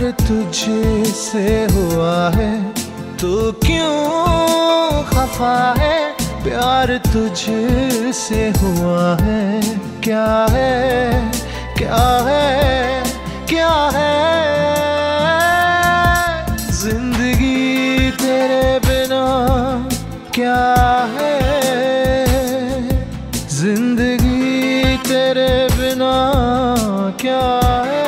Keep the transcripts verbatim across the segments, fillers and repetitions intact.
तुझसे हुआ है, तू क्यों खफा है? प्यार तुझसे हुआ है, क्या है क्या है क्या है? जिंदगी तेरे बिना क्या है? जिंदगी तेरे बिना क्या है?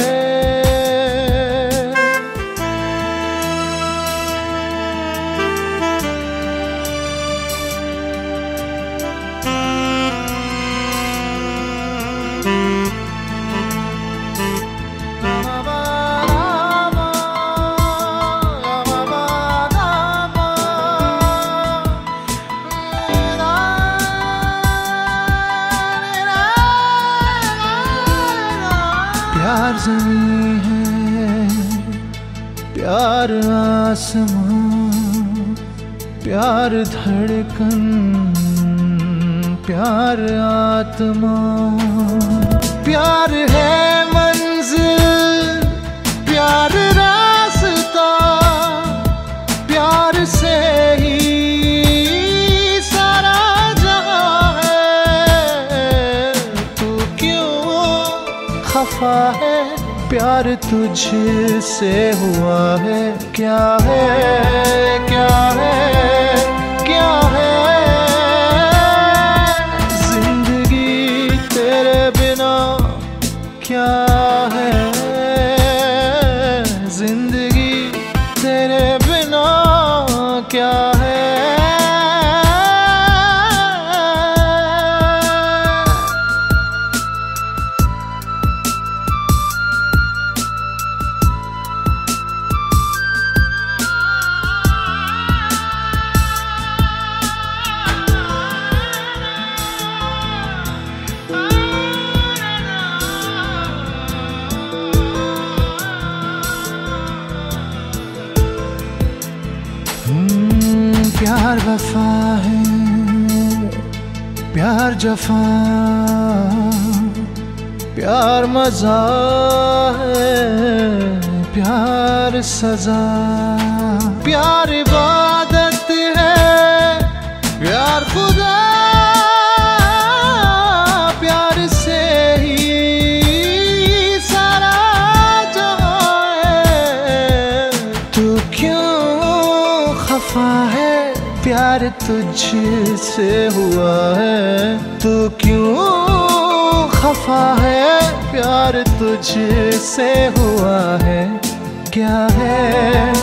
प्यार ज़मीं है, प्यार आसमां, प्यार धड़कन, प्यार आत्मा, प्यार है मंजिल, प्यार रास्ता, प्यार से ही सारा जहां है। तू क्यों खफा है? प्यार तुझसे हुआ है, क्या है क्या है क्या है? जिंदगी तेरे बिना क्या है? जिंदगी तेरे बिना क्या है? प्यार वफा है, प्यार जफा, प्यार मजा है, प्यार सजा, प्यार इबादत है, प्यार खुदा, प्यार से ही सारा जहां है। तू क्यों खफा है? प्यार तुझसे हुआ है, तू क्यों खफा है? प्यार तुझसे हुआ है, क्या है